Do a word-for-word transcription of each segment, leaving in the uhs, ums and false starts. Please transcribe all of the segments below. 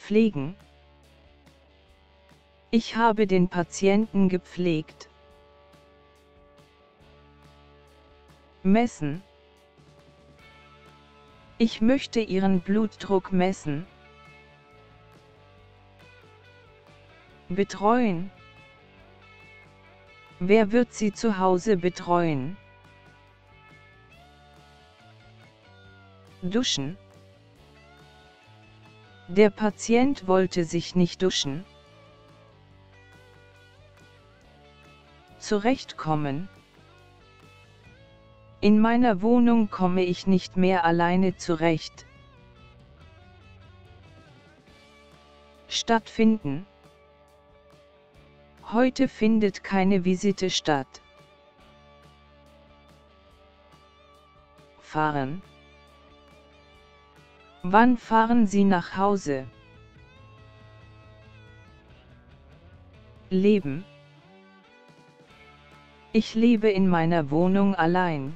Pflegen. Ich habe den Patienten gepflegt. Messen. Ich möchte Ihren Blutdruck messen. Betreuen. Wer wird Sie zu Hause betreuen? Duschen. Der Patient wollte sich nicht duschen. Zurechtkommen. In meiner Wohnung komme ich nicht mehr alleine zurecht. Stattfinden. Heute findet keine Visite statt. Fahren. Wann fahren Sie nach Hause? Leben. Ich lebe in meiner Wohnung allein.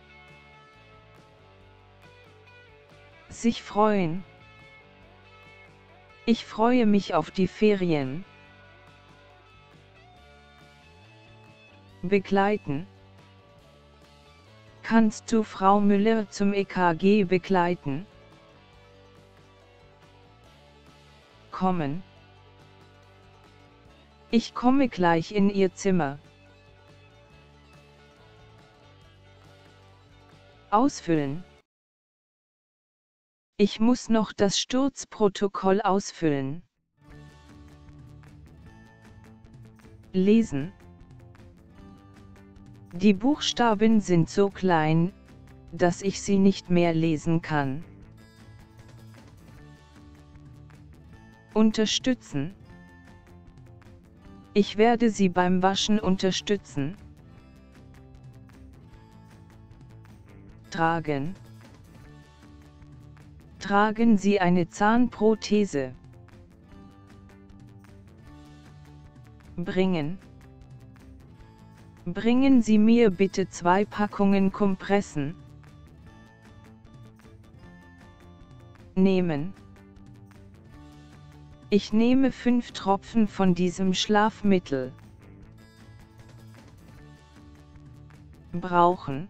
Sich freuen. Ich freue mich auf die Ferien. Begleiten. Kannst du Frau Müller zum E K G begleiten? Kommen. Ich komme gleich in Ihr Zimmer. Ausfüllen. Ich muss noch das Sturzprotokoll ausfüllen. Lesen. Die Buchstaben sind so klein, dass ich sie nicht mehr lesen kann. Unterstützen. Ich werde Sie beim Waschen unterstützen. Tragen. Tragen Sie eine Zahnprothese. Bringen. Bringen Sie mir bitte zwei Packungen Kompressen. Nehmen. Ich nehme fünf Tropfen von diesem Schlafmittel. Brauchen.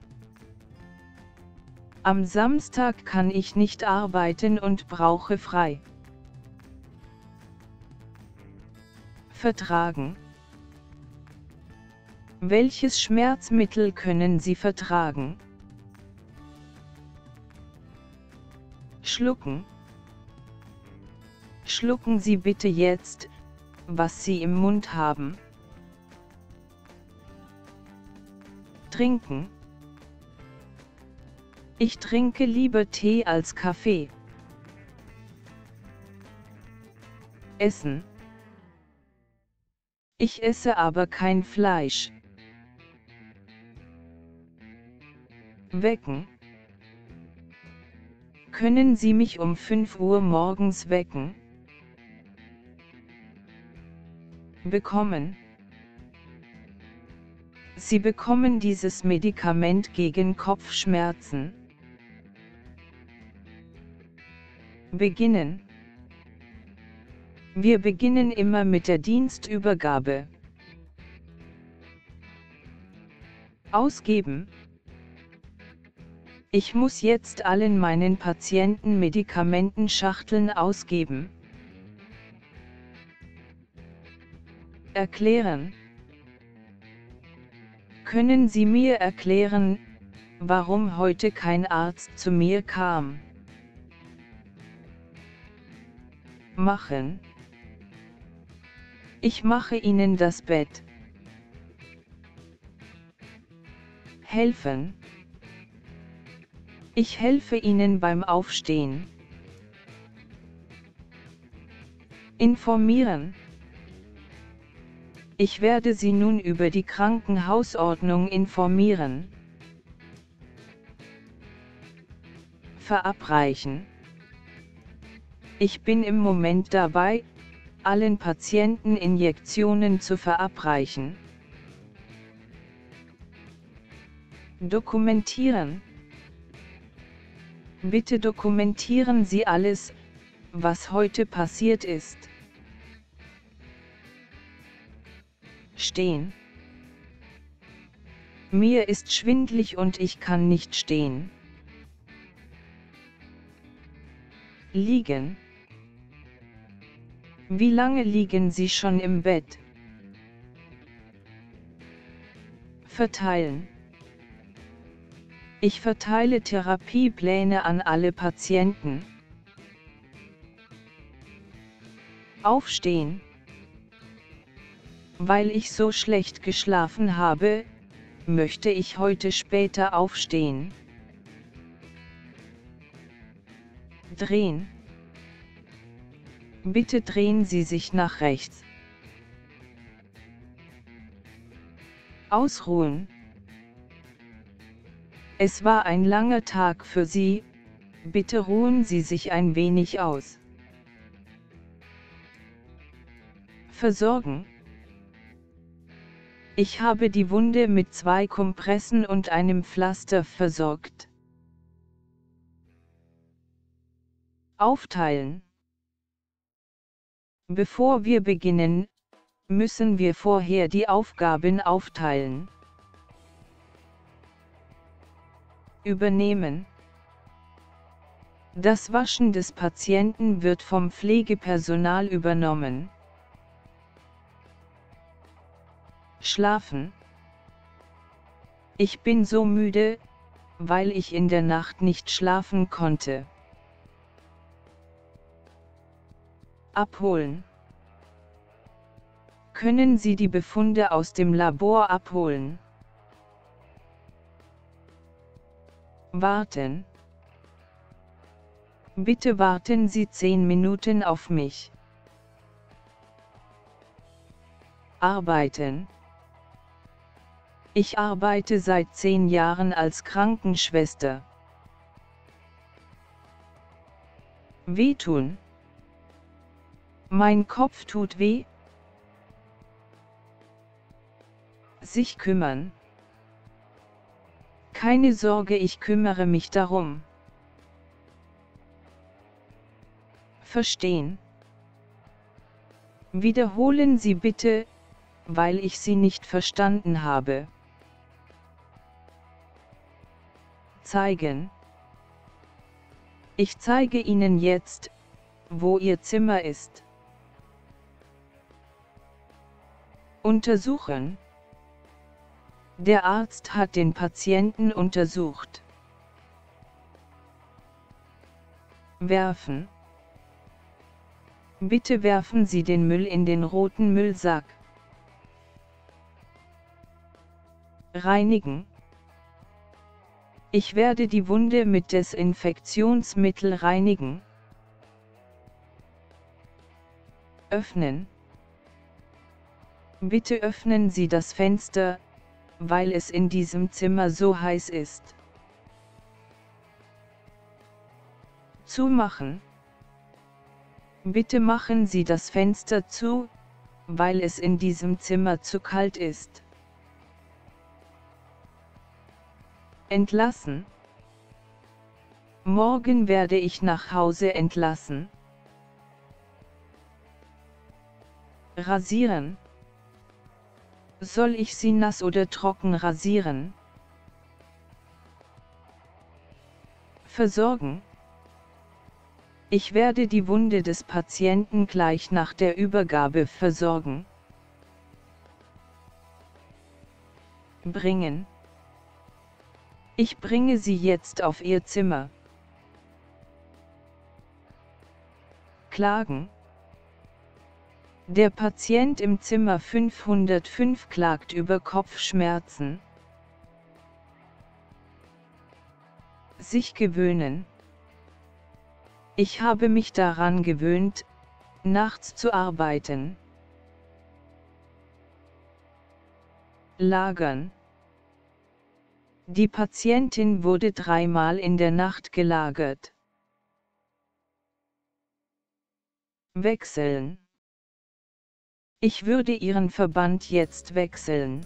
Am Samstag kann ich nicht arbeiten und brauche frei. Vertragen. Welches Schmerzmittel können Sie vertragen? Schlucken. Schlucken Sie bitte jetzt, was Sie im Mund haben. Trinken. Ich trinke lieber Tee als Kaffee. Essen. Ich esse aber kein Fleisch. Wecken. Können Sie mich um fünf Uhr morgens wecken? Bekommen. Sie bekommen dieses Medikament gegen Kopfschmerzen. Beginnen. Wir beginnen immer mit der Dienstübergabe. Ausgeben. Ich muss jetzt allen meinen Patienten Medikamentenschachteln ausgeben. Erklären. Können Sie mir erklären, warum heute kein Arzt zu mir kam? Machen. Ich mache Ihnen das Bett. Helfen. Ich helfe Ihnen beim Aufstehen. Informieren. Ich werde Sie nun über die Krankenhausordnung informieren. Verabreichen. Ich bin im Moment dabei, allen Patienten Injektionen zu verabreichen. Dokumentieren. Bitte dokumentieren Sie alles, was heute passiert ist. Stehen. Mir ist schwindlig und ich kann nicht stehen. Liegen. Wie lange liegen Sie schon im Bett? Verteilen. Ich verteile Therapiepläne an alle Patienten. Aufstehen. Weil ich so schlecht geschlafen habe, möchte ich heute später aufstehen. Drehen. Bitte drehen Sie sich nach rechts. Ausruhen. Es war ein langer Tag für Sie, bitte ruhen Sie sich ein wenig aus. Versorgen. Ich habe die Wunde mit zwei Kompressen und einem Pflaster versorgt. Aufteilen. Bevor wir beginnen, müssen wir vorher die Aufgaben aufteilen. Übernehmen. Das Waschen des Patienten wird vom Pflegepersonal übernommen. Schlafen. Ich bin so müde, weil ich in der Nacht nicht schlafen konnte. Abholen. Können Sie die Befunde aus dem Labor abholen? Warten. Bitte warten Sie zehn Minuten auf mich. Arbeiten. Ich arbeite seit zehn Jahren als Krankenschwester. Wehtun. Mein Kopf tut weh. Sich kümmern. Keine Sorge, ich kümmere mich darum. Verstehen. Wiederholen Sie bitte, weil ich Sie nicht verstanden habe. Zeigen. Ich zeige Ihnen jetzt, wo Ihr Zimmer ist. Untersuchen. Der Arzt hat den Patienten untersucht. Werfen. Bitte werfen Sie den Müll in den roten Müllsack. Reinigen. Ich werde die Wunde mit Desinfektionsmittel reinigen. Öffnen. Bitte öffnen Sie das Fenster, weil es in diesem Zimmer so heiß ist. Zumachen. Bitte machen Sie das Fenster zu, weil es in diesem Zimmer zu kalt ist. Entlassen. Morgen werde ich nach Hause entlassen. Rasieren. Soll ich Sie nass oder trocken rasieren? Versorgen. Ich werde die Wunde des Patienten gleich nach der Übergabe versorgen. Bringen. Ich bringe Sie jetzt auf Ihr Zimmer. Klagen. Der Patient im Zimmer fünfhundertfünf klagt über Kopfschmerzen. Sich gewöhnen. Ich habe mich daran gewöhnt, nachts zu arbeiten. Lagern. Die Patientin wurde dreimal in der Nacht gelagert. Wechseln. Ich würde Ihren Verband jetzt wechseln.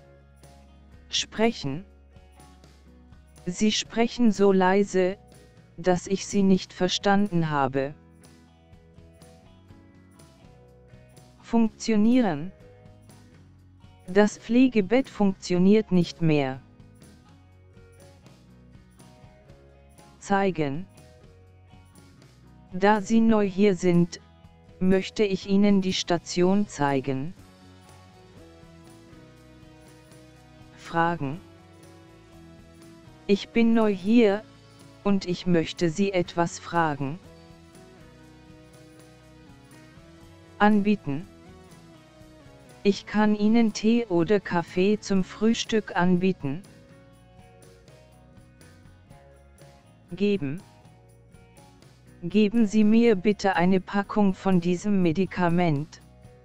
Sprechen. Sie sprechen so leise, dass ich Sie nicht verstanden habe. Funktionieren. Das Pflegebett funktioniert nicht mehr. Zeigen. Da Sie neu hier sind, möchte ich Ihnen die Station zeigen. Fragen. Ich bin neu hier, und ich möchte Sie etwas fragen. Anbieten. Ich kann Ihnen Tee oder Kaffee zum Frühstück anbieten. Geben. Geben Sie mir bitte eine Packung von diesem Medikament.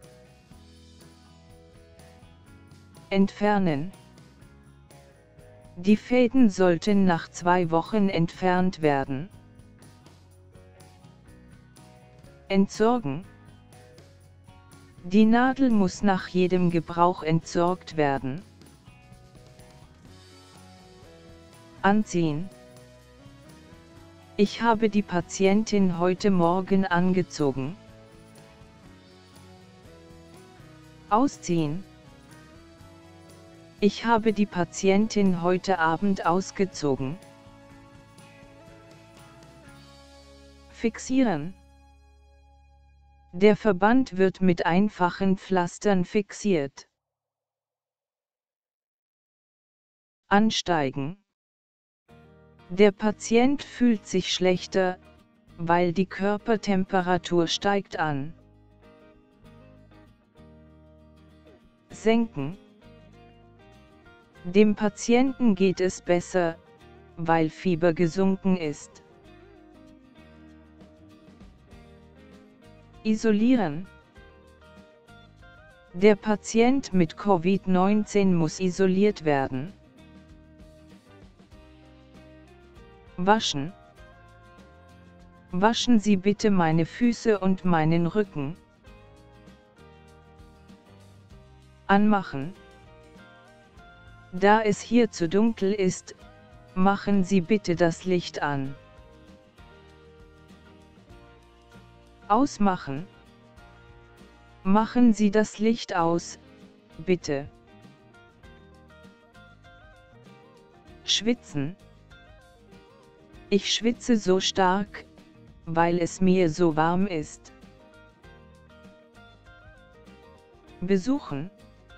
Entfernen. Die Fäden sollten nach zwei Wochen entfernt werden. Entsorgen. Die Nadel muss nach jedem Gebrauch entsorgt werden. Anziehen. Ich habe die Patientin heute Morgen angezogen. Ausziehen. Ich habe die Patientin heute Abend ausgezogen. Fixieren. Der Verband wird mit einfachen Pflastern fixiert. Ansteigen. Der Patient fühlt sich schlechter, weil die Körpertemperatur steigt an. Senken. Dem Patienten geht es besser, weil Fieber gesunken ist. Isolieren. Der Patient mit Covid neunzehn muss isoliert werden. Waschen. Waschen Sie bitte meine Füße und meinen Rücken. Anmachen. Da es hier zu dunkel ist, machen Sie bitte das Licht an. Ausmachen. Machen Sie das Licht aus, bitte. Schwitzen. Ich schwitze so stark, weil es mir so warm ist. Besuchen.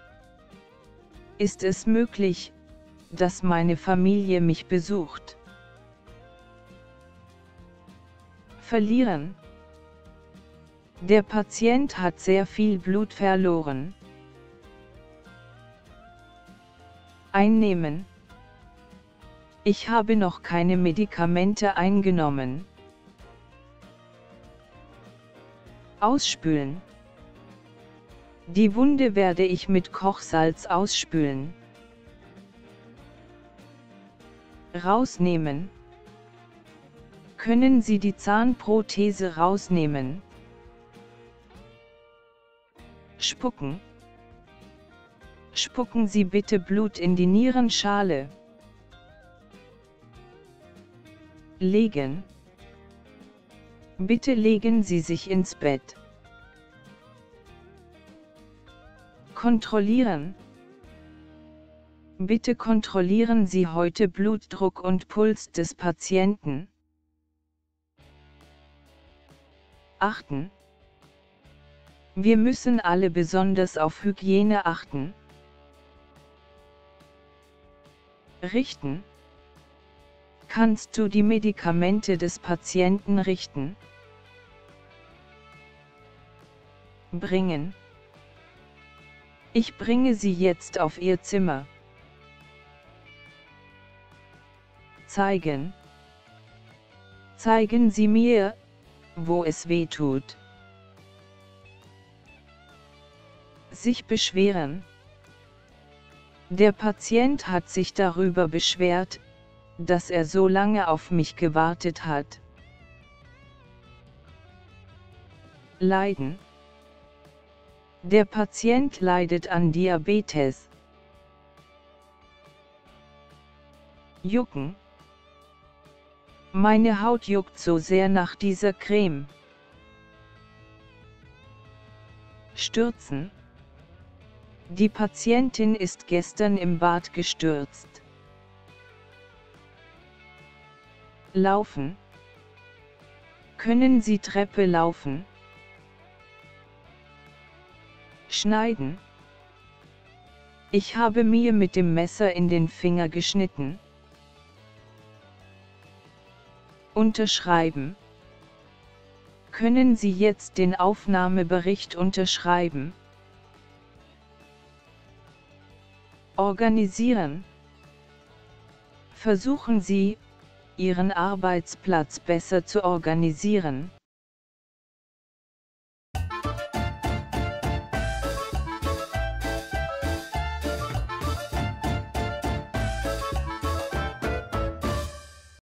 Ist es möglich, dass meine Familie mich besucht? Verlieren. Der Patient hat sehr viel Blut verloren. Einnehmen. Ich habe noch keine Medikamente eingenommen. Ausspülen. Die Wunde werde ich mit Kochsalz ausspülen. Rausnehmen. Können Sie die Zahnprothese rausnehmen? Spucken. Spucken Sie bitte Blut in die Nierenschale. Legen. Bitte legen Sie sich ins Bett. Kontrollieren. Bitte kontrollieren Sie heute Blutdruck und Puls des Patienten. Achten. Wir müssen alle besonders auf Hygiene achten. Richten. Kannst du die Medikamente des Patienten richten? Bringen. Ich bringe sie jetzt auf ihr Zimmer. Zeigen. Zeigen Sie mir, wo es weh tut. Sich beschweren. Der Patient hat sich darüber beschwert, dass er so lange auf mich gewartet hat. Leiden. Der Patient leidet an Diabetes. Jucken. Meine Haut juckt so sehr nach dieser Creme. Stürzen. Die Patientin ist gestern im Bad gestürzt. Laufen. Können Sie Treppe laufen? Schneiden. Ich habe mir mit dem Messer in den Finger geschnitten. Unterschreiben. Können Sie jetzt den Aufnahmebericht unterschreiben? Organisieren. Versuchen Sie, Ihren Arbeitsplatz besser zu organisieren.